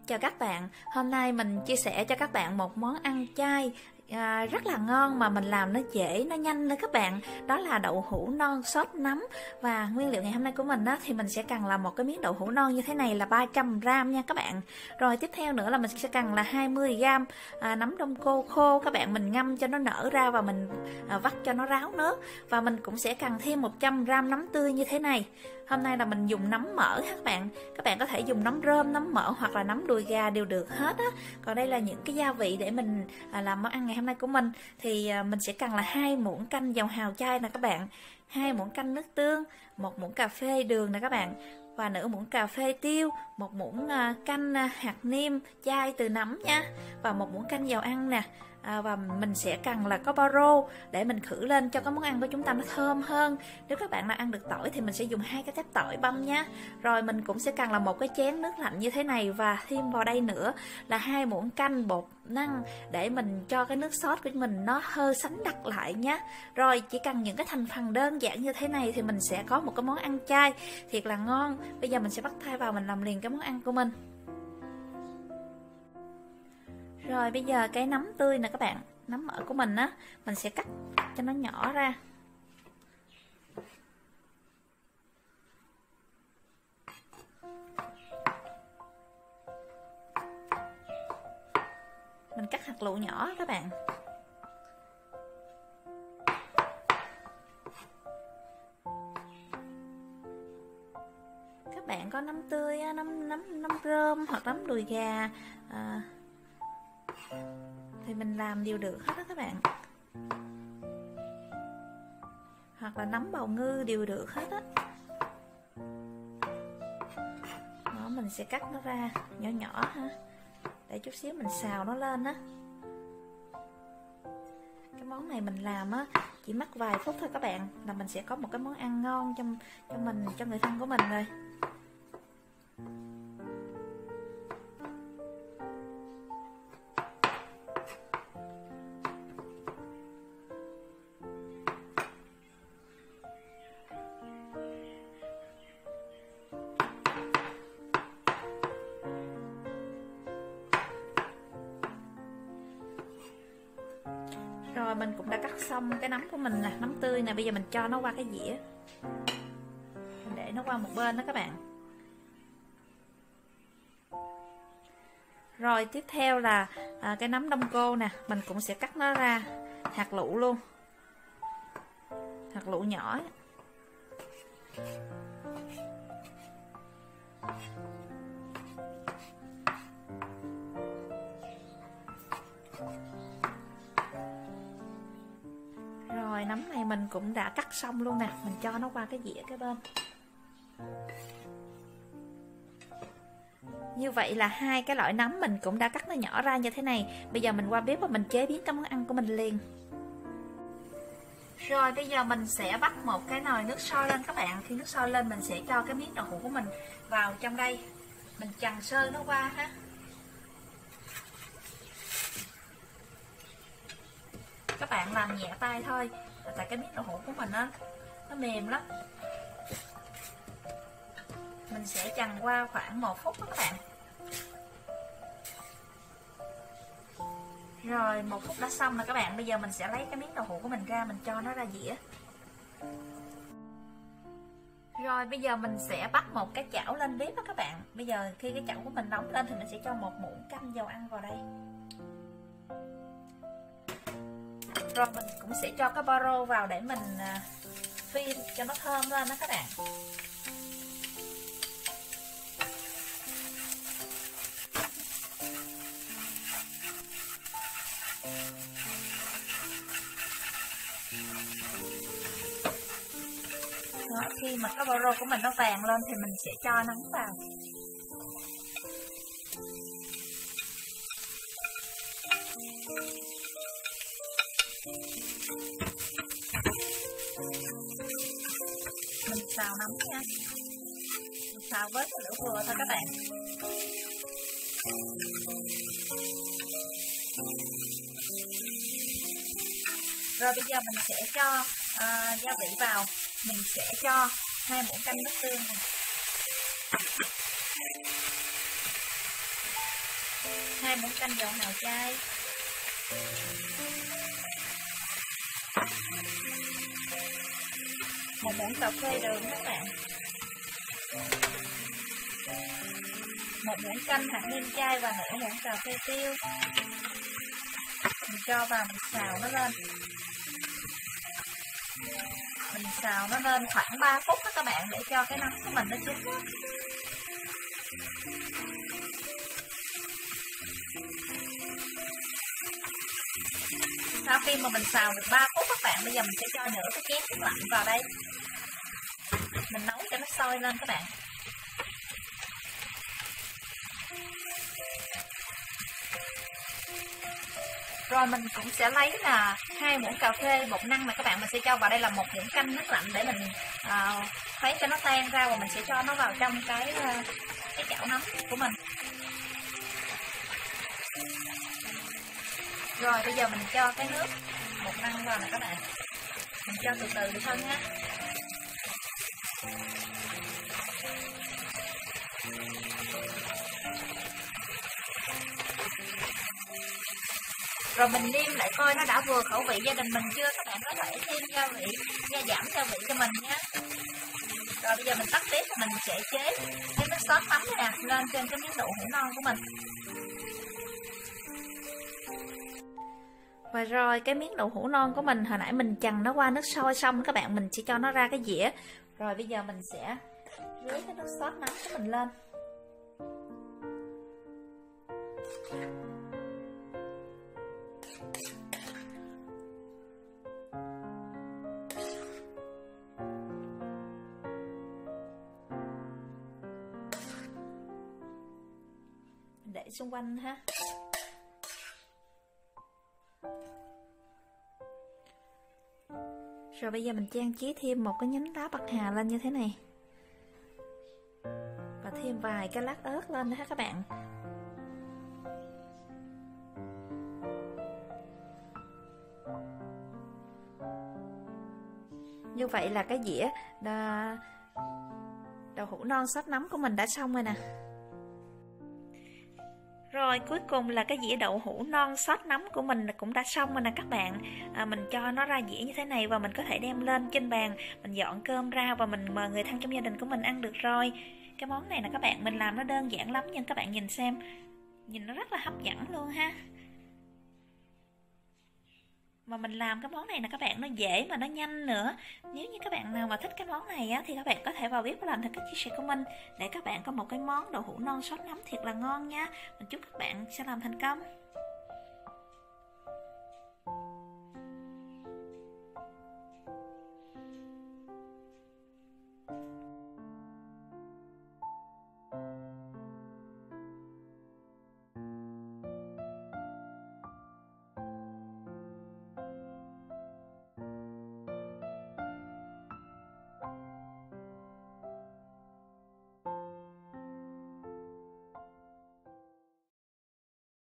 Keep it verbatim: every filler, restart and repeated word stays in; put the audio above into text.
Chào các bạn, hôm nay mình chia sẻ cho các bạn một món ăn chay à, rất là ngon mà mình làm nó dễ, nó nhanh nữa các bạn. Đó là đậu hũ non sốt nấm. Và nguyên liệu ngày hôm nay của mình á, thì mình sẽ cần là một cái miếng đậu hũ non như thế này là ba trăm gam nha các bạn. Rồi tiếp theo nữa là mình sẽ cần là hai mươi gam à, nấm đông cô khô các bạn. Mình ngâm cho nó nở ra và mình à, vắt cho nó ráo nước. Và mình cũng sẽ cần thêm một trăm gam nấm tươi như thế này. Hôm nay là mình dùng nấm mỡ các bạn. Các bạn có thể dùng nấm rơm, nấm mỡ hoặc là nấm đùi gà đều được hết á. Còn đây là những cái gia vị để mình à, làm món ăn ngày hôm nay của mình. Thì à, mình sẽ cần là hai muỗng canh dầu hào chay nè các bạn, hai muỗng canh nước tương, một muỗng cà phê đường nè các bạn, và nửa muỗng cà phê tiêu, một muỗng à, canh à, hạt niêm chay từ nấm nha, và một muỗng canh dầu ăn nè. À, và mình sẽ cần là có bao rô để mình khử lên cho cái món ăn của chúng ta nó thơm hơn. Nếu các bạn nào ăn được tỏi thì mình sẽ dùng hai cái tép tỏi băm nha. Rồi mình cũng sẽ cần là một cái chén nước lạnh như thế này, và thêm vào đây nữa là hai muỗng canh bột năng để mình cho cái nước sốt của mình nó hơi sánh đặc lại nhé. Rồi chỉ cần những cái thành phần đơn giản như thế này thì mình sẽ có một cái món ăn chay thiệt là ngon. Bây giờ mình sẽ bắt tay vào mình làm liền cái món ăn của mình. Rồi bây giờ cái nấm tươi nè các bạn, nấm mỡ của mình á, mình sẽ cắt cho nó nhỏ ra. Mình cắt hạt lựu nhỏ các bạn. Các bạn có nấm tươi, nấm nấm nấm rơm hoặc nấm đùi gà à, thì mình làm đều được hết đó các bạn, hoặc là nấm bào ngư đều được hết á. Đó, mình sẽ cắt nó ra nhỏ nhỏ ha, để chút xíu mình xào nó lên á. Cái món này mình làm á chỉ mất vài phút thôi các bạn, là mình sẽ có một cái món ăn ngon cho cho mình, cho người thân của mình rồi. Rồi mình cũng đã cắt xong cái nấm của mình nè, nấm tươi nè. Bây giờ mình cho nó qua cái dĩa, mình để nó qua một bên đó các bạn. Rồi tiếp theo là à, cái nấm đông cô nè, mình cũng sẽ cắt nó ra hạt lựu luôn, hạt lựu nhỏ. Rồi nấm này mình cũng đã cắt xong luôn nè, mình cho nó qua cái dĩa cái bên. Như vậy là hai cái loại nấm mình cũng đã cắt nó nhỏ ra như thế này. Bây giờ mình qua bếp và mình chế biến cái món ăn của mình liền. Rồi bây giờ mình sẽ bắt một cái nồi nước sôi lên các bạn. Khi nước sôi lên mình sẽ cho cái miếng đậu hũ của mình vào trong đây, mình chần sơ nó qua ha. Các bạn làm nhẹ tay thôi, tại cái miếng đậu hũ của mình á nó mềm lắm. Mình sẽ chần qua khoảng một phút đó các bạn. Rồi một phút đã xong rồi các bạn. Bây giờ mình sẽ lấy cái miếng đậu hũ của mình ra, mình cho nó ra dĩa. Rồi bây giờ mình sẽ bắt một cái chảo lên bếp đó các bạn. Bây giờ khi cái chảo của mình nóng lên thì mình sẽ cho một muỗng canh dầu ăn vào đây. Rồi mình cũng sẽ cho cái bao rô vào để mình phi cho nó thơm lên đó các bạn. Đó, khi mà cái bao rô của mình nó vàng lên thì mình sẽ cho nấm vào. Mình xào nấm nha, mình xào với cái lửa vừa thôi các bạn. Rồi bây giờ mình sẽ cho uh, gia vị vào. Mình sẽ cho hai muỗng canh nước tương này, hai muỗng canh dầu hào chay, một muỗng cà phê đường các bạn, một muỗng canh hạt nêm chay và nửa muỗng cà phê tiêu. Mình cho vào mình xào nó lên. Mình xào nó lên khoảng ba phút đó các bạn, để cho cái nấm của mình nó chín đó. Sau khi mà mình xào được ba phút các bạn, bây giờ mình sẽ cho nửa cái chén nước lạnh vào đây. Mình nấu cho nó sôi lên các bạn. Rồi mình cũng sẽ lấy là hai muỗng cà phê bột năng mà các bạn, mình sẽ cho vào đây là một muỗng canh nước lạnh để mình uh, khuấy cho nó tan ra, và mình sẽ cho nó vào trong cái uh, cái chảo nóng của mình. Rồi bây giờ mình cho cái nước bột năng vào nè các bạn. Mình cho từ từ được thôi nha. Rồi mình nêm lại coi nó đã vừa khẩu vị gia đình mình chưa. Các bạn có thể thêm gia vị, gia giảm gia vị cho mình nhé. Rồi bây giờ mình tắt bếp và mình sẽ chế cái nước sốt mắm này nè lên trên cái miếng đậu hũ non của mình. Và rồi cái miếng đậu hũ non của mình hồi nãy mình chần nó qua nước sôi xong các bạn, mình sẽ cho nó ra cái dĩa. Rồi bây giờ mình sẽ rưới cái nước sốt mắm của mình lên. Để xung quanh ha. Rồi bây giờ mình trang trí thêm một cái nhánh lá bạc hà lên như thế này, và thêm vài cái lát ớt lên nữa các bạn. Như vậy là cái dĩa đậu hũ non sốt nấm của mình đã xong rồi nè. Rồi cuối cùng là cái dĩa đậu hũ non sốt nấm của mình cũng đã xong rồi nè các bạn. à, Mình cho nó ra dĩa như thế này và mình có thể đem lên trên bàn, mình dọn cơm ra và mình mời người thân trong gia đình của mình ăn được rồi. Cái món này nè các bạn, mình làm nó đơn giản lắm nhưng các bạn nhìn xem, nhìn nó rất là hấp dẫn luôn ha. Mà mình làm cái món này nè các bạn, nó dễ mà nó nhanh nữa. Nếu như các bạn nào mà thích cái món này á, thì các bạn có thể vào bếp và làm theo cách chia sẻ của mình, để các bạn có một cái món đậu hũ non sốt nấm thiệt là ngon nha. Mình chúc các bạn sẽ làm thành công.